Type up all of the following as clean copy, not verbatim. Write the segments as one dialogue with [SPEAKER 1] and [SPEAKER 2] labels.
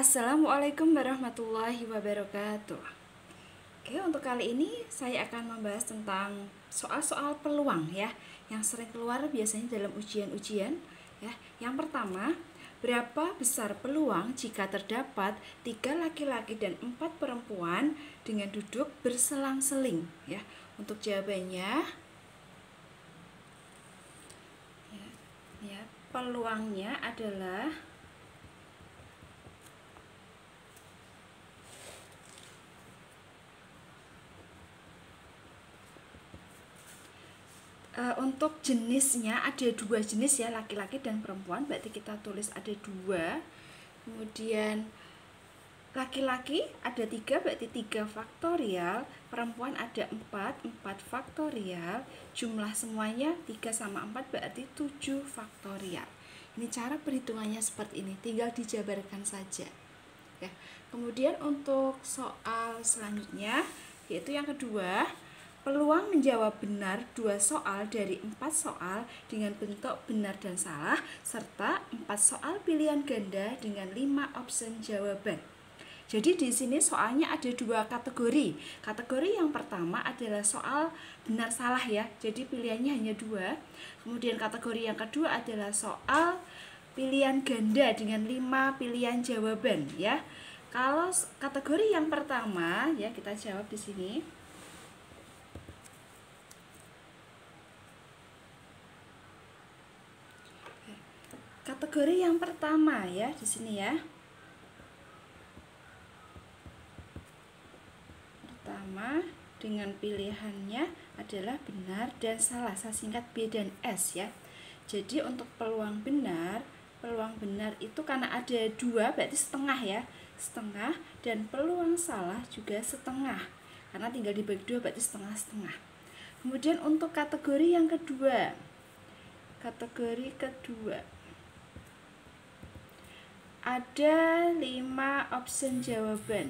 [SPEAKER 1] Assalamualaikum warahmatullahi wabarakatuh. Oke, untuk kali ini saya akan membahas tentang soal-soal peluang ya, yang sering keluar biasanya dalam ujian-ujian ya. Yang pertama, berapa besar peluang jika terdapat 3 laki-laki dan 4 perempuan dengan duduk berselang-seling ya. Untuk jawabannya peluangnya adalah untuk jenisnya ada 2 jenis ya, laki-laki dan perempuan, berarti kita tulis ada 2. Kemudian laki-laki ada 3, berarti 3 faktorial, perempuan ada 4 faktorial, jumlah semuanya 3 sama 4 berarti 7 faktorial. Ini cara perhitungannya seperti ini, tinggal dijabarkan saja ya. Kemudian untuk soal selanjutnya, yaitu yang kedua, peluang menjawab benar 2 soal dari 4 soal dengan bentuk benar dan salah, serta 4 soal pilihan ganda dengan 5 option jawaban. Jadi di sini soalnya ada 2 kategori. Kategori yang pertama adalah soal benar salah ya, jadi pilihannya hanya 2. Kemudian kategori yang kedua adalah soal pilihan ganda dengan 5 pilihan jawaban ya. Kalau kategori yang pertama ya, kita jawab di sini. Kategori yang pertama ya, di sini ya. Pertama dengan pilihannya adalah benar dan salah. Saya singkat B dan S ya. Jadi untuk peluang benar itu karena ada 2 berarti setengah ya. Setengah, dan peluang salah juga setengah. Karena tinggal dibagi 2 berarti setengah-setengah. Kemudian untuk kategori yang kedua. Kategori kedua ada 5 option jawaban.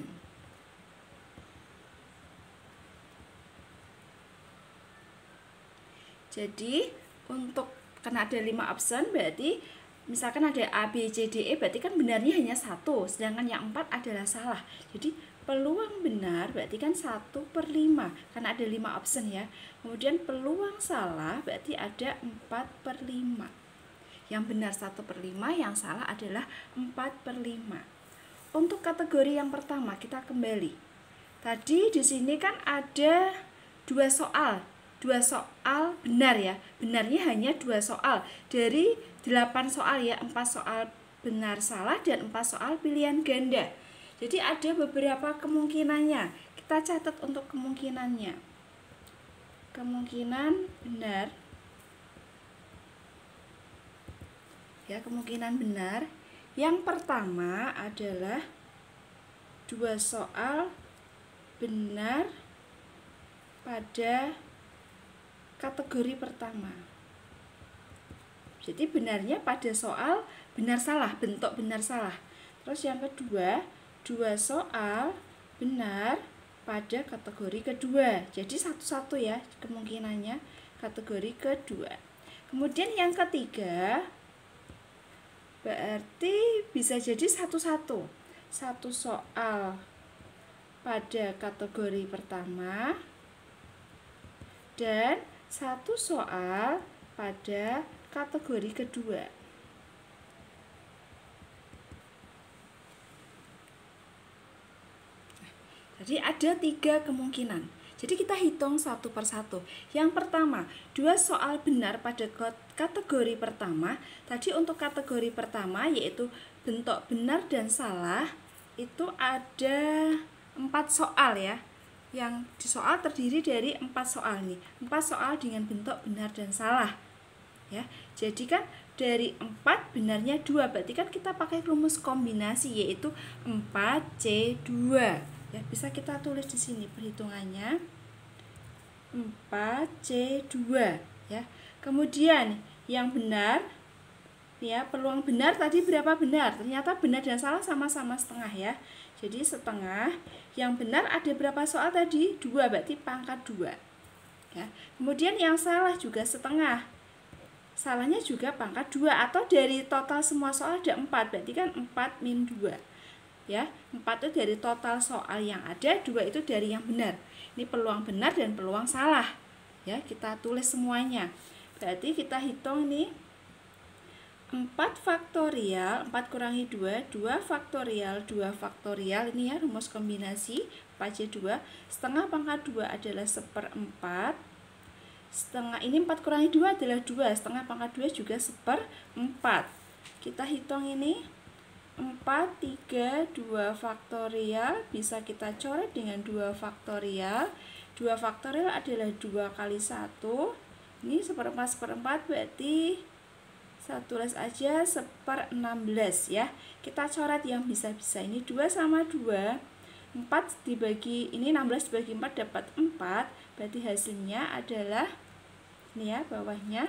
[SPEAKER 1] Jadi untuk karena ada 5 option berarti misalkan ada A, B, C, D, E, berarti kan benarnya hanya 1, sedangkan yang 4 adalah salah. Jadi peluang benar berarti kan 1/5 karena ada 5 option ya. Kemudian peluang salah berarti ada 4/5. Yang benar 1/5, yang salah adalah 4/5. Untuk kategori yang pertama kita kembali. Tadi di sini kan ada 2 soal. 2 soal benar ya. Benarnya hanya 2 soal. Dari 8 soal ya, 4 soal benar salah dan 4 soal pilihan ganda. Jadi ada beberapa kemungkinannya. Kita catat untuk kemungkinannya. Kemungkinan benar ya, kemungkinan benar yang pertama adalah 2 soal benar pada kategori pertama. Jadi benarnya pada soal benar salah, bentuk benar salah. Terus yang kedua, 2 soal benar pada kategori kedua. Jadi satu-satu ya kemungkinannya, kategori kedua. Kemudian yang ketiga berarti bisa jadi satu-satu. 1 soal pada kategori pertama dan 1 soal pada kategori kedua. Jadi ada 3 kemungkinan. Jadi kita hitung satu persatu. Yang pertama, 2 soal benar pada kategori pertama. Tadi untuk kategori pertama yaitu bentuk benar dan salah itu ada 4 soal ya. Yang di soal terdiri dari 4 soal nih. 4 soal dengan bentuk benar dan salah. Ya. Jadi kan dari 4 benarnya 2, berarti kan kita pakai rumus kombinasi yaitu 4C2. Ya, bisa kita tulis di sini perhitungannya 4C2 ya. Kemudian yang benar ya, peluang benar tadi berapa benar? Ternyata benar dan salah sama-sama setengah ya. Jadi setengah. Yang benar ada berapa soal tadi? 2, berarti pangkat 2 ya. Kemudian yang salah juga setengah. Salahnya juga pangkat 2, atau dari total semua soal ada 4, berarti kan 4 min 2. ya. 4 itu dari total soal yang ada, 2 itu dari yang benar. Ini peluang benar dan peluang salah. Ya, kita tulis semuanya. Berarti kita hitung nih 4 faktorial, 4 kurangi 2, 2 faktorial, 2 faktorial, ini ya rumus kombinasi 4C2, setengah pangkat 2 adalah 1/4, setengah ini 4 kurangi 2 adalah 2, setengah pangkat 2 juga 1/4. Kita hitung ini 4, 3, 2 faktorial, bisa kita coret dengan 2 faktorial. 2 faktorial adalah 2 kali 1, ini 1/4 berarti saya tulis aja 1/16 ya. Kita coret yang bisa-bisa. Ini 2 sama 2. 4 dibagi, ini 16 dibagi 4 dapat 4. Berarti hasilnya adalah, ini ya bawahnya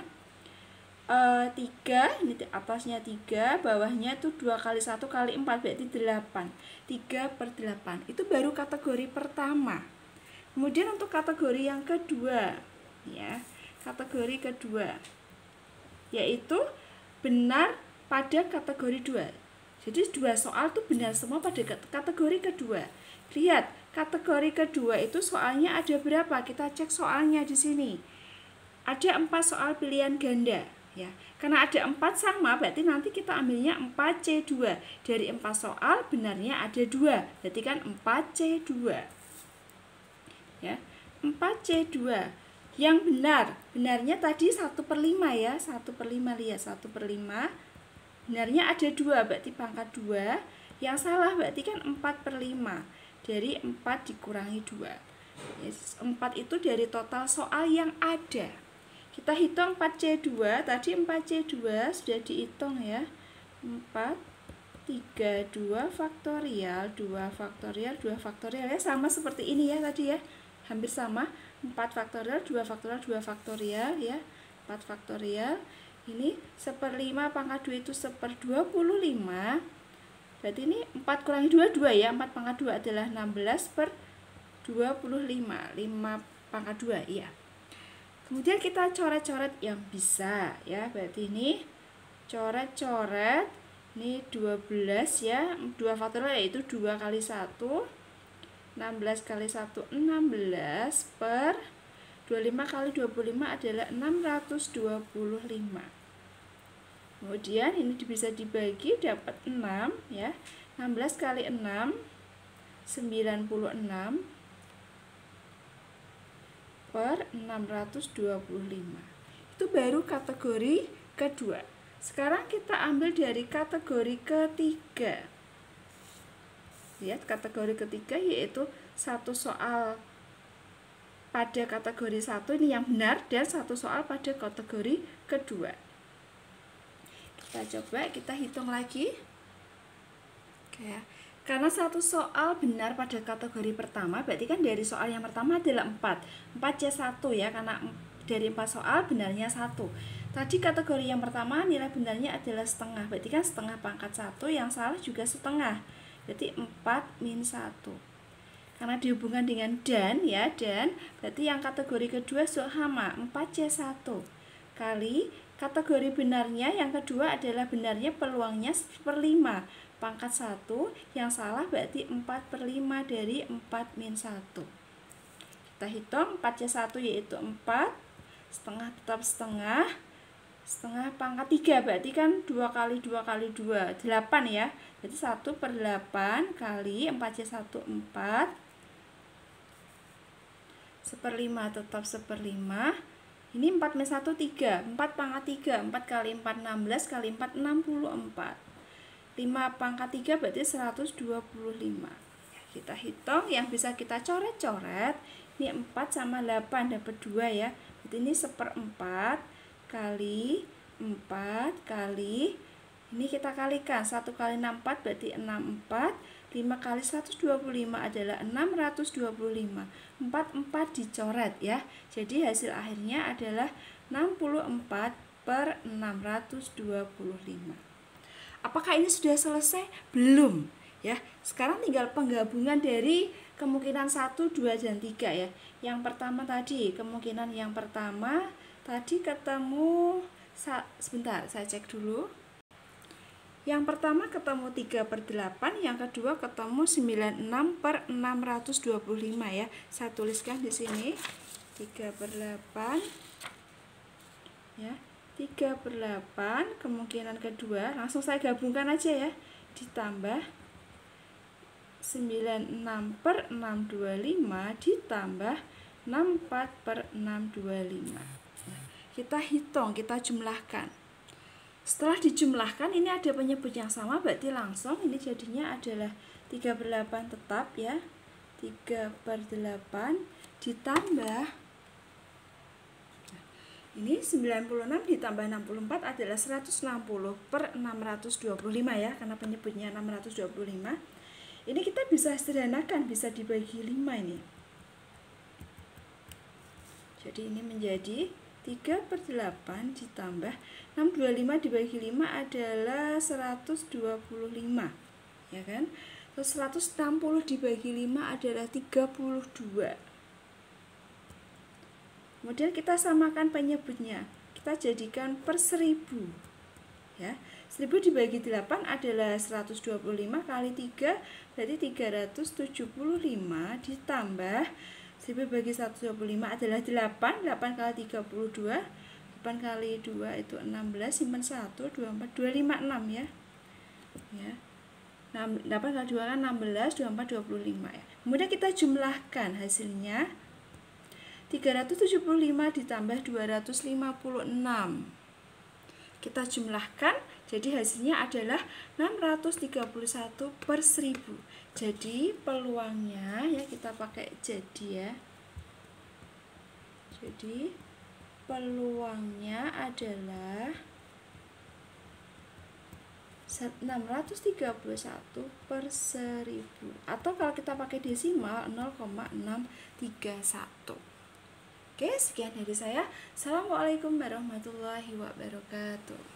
[SPEAKER 1] 3. Ini atasnya 3, bawahnya itu 2 kali 1 kali 4 berarti 8. 3/8. Itu baru kategori pertama. Kemudian untuk kategori yang kedua, ya. Kategori kedua yaitu benar pada kategori 2. Jadi 2 soal itu benar semua pada kategori kedua. Lihat, kategori kedua itu soalnya ada berapa? Kita cek soalnya di sini. Ada 4 soal pilihan ganda, ya. Karena ada 4 sama, berarti nanti kita ambilnya 4C2. Dari 4 soal benarnya ada 2. Berarti kan 4C2. Ya. 4C2. Yang benar, benarnya tadi 1/5 ya, 1/5, lihat 1/5, benarnya ada 2, berarti pangkat 2, yang salah berarti kan 4/5, dari 4 dikurangi 2, yes, 4 itu dari total soal yang ada. Kita hitung 4C2, tadi 4C2 sudah dihitung ya, 4, 3, 2 faktorial, 2 faktorial, 2 faktorial ya, sama seperti ini ya tadi ya, hampir sama. 4 faktorial, 2 faktorial, 2 faktorial ya. 4 faktorial. Ini 1/5 pangkat 2 itu 1/25. Berarti ini 4 kurangi 2, 2 ya. 4 pangkat 2 adalah 16/25. 5 pangkat 2 ya. Kemudian kita coret-coret yang bisa ya. Berarti ini coret-coret. Ini 12 ya. 2 faktorial yaitu 2 kali 1. 16 kali 1, 16 per 25 kali 25 adalah 625. Kemudian ini bisa dibagi dapat 6 ya. 16 kali 6 96 per 625. Itu baru kategori kedua. Sekarang kita ambil dari kategori ketiga. Lihat kategori ketiga yaitu 1 soal pada kategori 1 ini yang benar dan 1 soal pada kategori kedua. Kita coba kita hitung lagi. Oke. Karena 1 soal benar pada kategori pertama, berarti kan dari soal yang pertama adalah 4. 4C1 ya, karena dari 4 soal benarnya 1. Tadi kategori yang pertama nilai benarnya adalah setengah, berarti kan setengah pangkat 1, yang salah juga setengah. Berarti 4-1. Karena dihubungkan dengan dan ya, dan berarti yang kategori kedua sama 4C1 kali kategori benarnya yang kedua adalah benarnya peluangnya 1/5 pangkat 1, yang salah berarti 4/5 dari 4-1. Kita hitung 4C1 yaitu 4, setengah tetap setengah, setengah pangkat 3 berarti kan 2 kali 2 kali 2 8 ya, berarti 1/8 kali 4C1 4, 1/5 tetap 1/5, ini 4-1 3, 4 pangkat 3, 4 kali 4 16 kali 4 64, 5 pangkat 3 berarti 125. Kita hitung yang bisa kita coret-coret, ini 4 sama 8 dapat 2 ya, berarti ini 1/4 kali 4 kali, ini kita kalikan 1 kali 64 berarti 64, 5 kali 125 adalah 625, 4 dicoret ya, jadi hasil akhirnya adalah 64/625. Apakah ini sudah selesai? Belum ya, sekarang tinggal penggabungan dari kemungkinan 1, 2, dan 3 ya. Yang pertama tadi, kemungkinan yang pertama tadi ketemu, sebentar saya cek dulu. Yang pertama ketemu 3/8, yang kedua ketemu 96/625 ya. Saya tuliskan di sini 3/8 ya. 3/8, kemungkinan kedua langsung saya gabungkan aja ya. Ditambah 96/625 ditambah 64/625. Kita hitung, kita jumlahkan. Setelah dijumlahkan, ini ada penyebut yang sama, berarti langsung ini jadinya adalah 3/8 tetap ya. 3/8 ditambah, ini 96 ditambah 64 adalah 160/625 ya, karena penyebutnya 625. Ini kita bisa sederhanakan, bisa dibagi 5 ini. Jadi ini menjadi 3/8 ditambah 625 dibagi 5 adalah 125 ya kan. Terus 160 dibagi 5 adalah 32. Kemudian kita samakan penyebutnya, kita jadikan per 1000 ya. 1000 dibagi 8 adalah 125 kali 3 berarti 375 ditambah 1000 bagi 125 adalah 8 kali 32, 8 kali 2 itu 16, simpan 1, 24, 256 ya. 8 kali 2 kan 16, 24, 25 ya. Kemudian kita jumlahkan hasilnya, 375 ditambah 256. Kita jumlahkan, jadi hasilnya adalah 631/1000. Jadi peluangnya ya, kita pakai jadi ya. Jadi peluangnya adalah 631/1000, atau kalau kita pakai desimal 0,631. Oke, sekian dari saya. Assalamualaikum warahmatullahi wabarakatuh.